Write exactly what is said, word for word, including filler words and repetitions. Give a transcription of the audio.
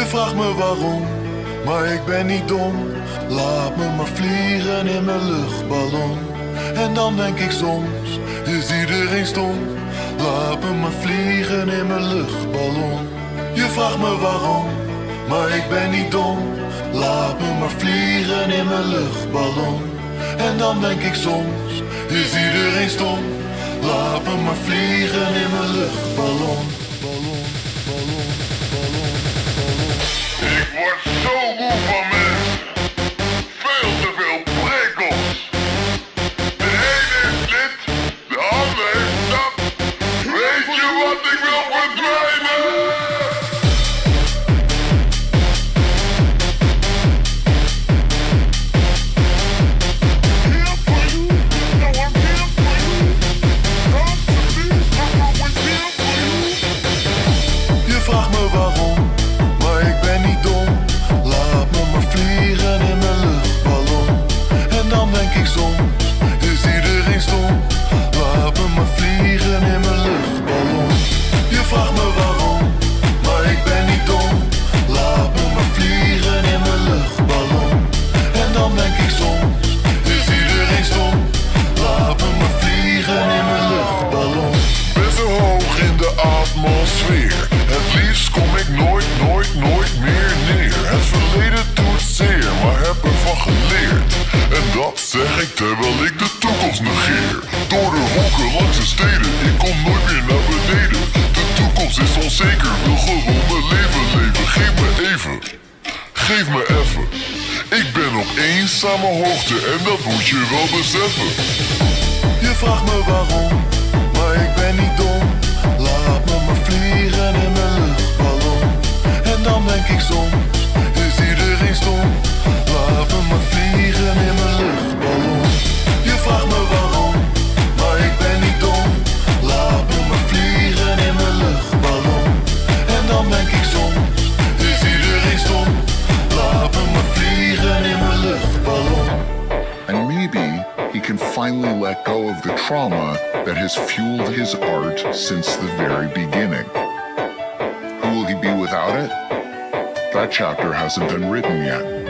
vraagt me waarom, maar ik ben niet dom. Laat me maar vliegen in mijn luchtballon. En dan denk ik soms, is iedereen stom. Laat me maar vliegen in mijn luchtballon. Je vraagt me waarom, maar ik ben niet dom. Laat me maar vliegen in mijn luchtballon. En dan denk ik soms, is iedereen stom. Laat me maar vliegen in mijn luchtballon. Ballon, ballon, ballon, ballon. Ik word zo moe van mensen. Veel te veel prikkels. De een heeft dit, de ander heeft dat. Weet je wat ik wil verdwijnen? Je vraagt me waarom, maar ik ben niet dom. Laat me maar vliegen in mijn luchtballon. En dan denk ik soms, is iedereen stom. Laat me maar vliegen in mijn luchtballon. Je vraagt me waarom, maar ik ben niet dom. Laat me maar vliegen in mijn luchtballon. En dan denk ik soms, is iedereen stom. Laat me maar vliegen in mijn luchtballon. Ben zo hoog in de atmosfeer. Het liefst kom ik nooit, nooit, nooit meer neer. Het verleden doet zeer, maar heb ervan geleerd. En dat zeg ik terwijl ik de toekomst negeer. Door de hoeken langs de steden, ik kom nooit meer naar beneden. De toekomst is onzeker, wil gewoon mijn leven leven. Geef me even, geef me even. Ik ben op eenzame hoogte en dat moet je wel beseffen. Je vraagt me waarom, maar ik ben niet dom. Laat me maar vliegen in mijn luchtballon. En dan denk ik soms, is iedereen stom. Laat me maar vliegen in mijn luchtballon. Je vraagt me waarom, maar ik ben niet dom. Laat me maar vliegen in mijn luchtballon. En dan denk ik soms, is iedereen stom. Laat me maar vliegen in mijn luchtballon. And maybe he can finally let go of the trauma that has fueled his art since the very beginning. Who will he be without it? That chapter hasn't been written yet.